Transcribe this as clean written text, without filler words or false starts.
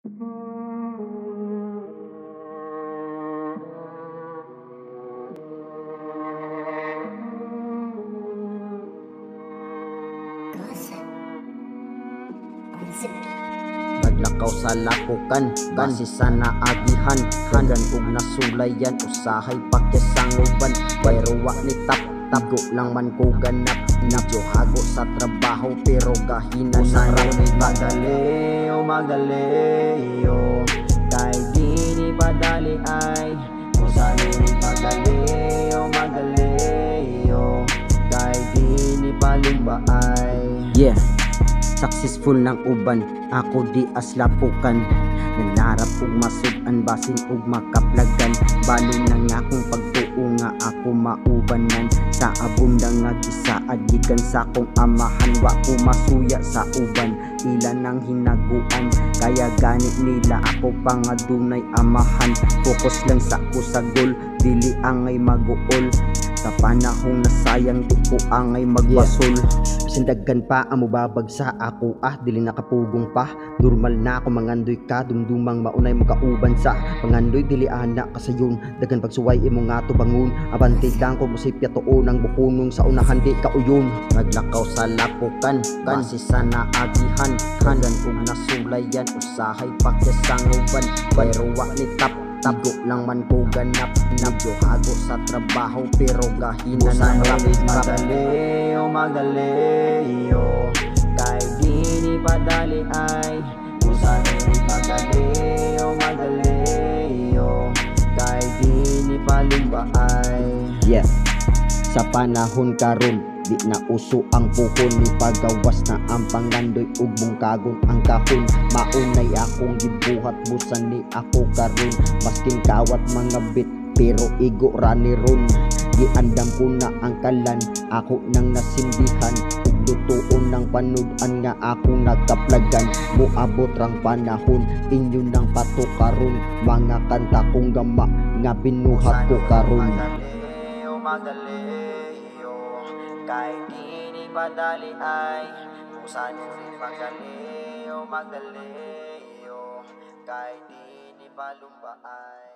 Naglakaw sa lapukan, base sa naagihan, handan ug nasulayan, usahay pakyasanguban. Bayrowa ni tago lang man ko ganap, medyo hago sa trabaho pero gahina na rap. Magali o magali o kahit di ni padali ay usali ni magali o magali o kahit di ni palumba ay. Yeah, successful ng uban, ako di aslapukan. Nanarap ug masudan basin ug makaplagan. Balo na nga akong pagtuo nga ako maubanan. Sa abunda nga gisaad gikan sa akong amahan. Wa ko masuya sa uban, ilan ang hinaguan. Kaya gani nila ako pa nga dunay amahan. Focus lang sa ako sa goal, dili angay maguol. Sa panahong nasayang di ko angay magbasol. Sindaggan pa ang mubabag sa ako dili nakapugong pa. Normal na ako mangandoy ka, dumdumang maunay mo kauban sa pangandoy dili ana kasayon. Dagan pagsuway imo nga to bangon, abante lang ko musipya tuon ang bukunong sa unahan di ka uyon. Naglakaw sa lapukan, base sa naagihan, handan ug nasulayan, usahay pakyasanguban. Bayrowa ni tago lang man ko ganap, medyo hago sa trabaho pero gahina na rap. Magali o magali o kahit di ni padali ay usali ni magali o magali o kahit di ni palumba ay. Yeah, sa panahon karon di na uso ang puhon, ni pagawas na ang pangandoy ug bungkagon ang kahon. Maunay akong gibuhat busan ni ako karon, maskin kawat mga bit pero igo rani ron. Giandam ko na ang kalan, ako nang nasindihan ug lutuon ng panudan nga ako nagkaplagan. Moabot rang panahon inyo nang patukaron, mga kanta kong gama nga binuhat ko karon. Magali o magali o kahit di ni padali ay usali ni magali o magali o kahit di ni palumba ay.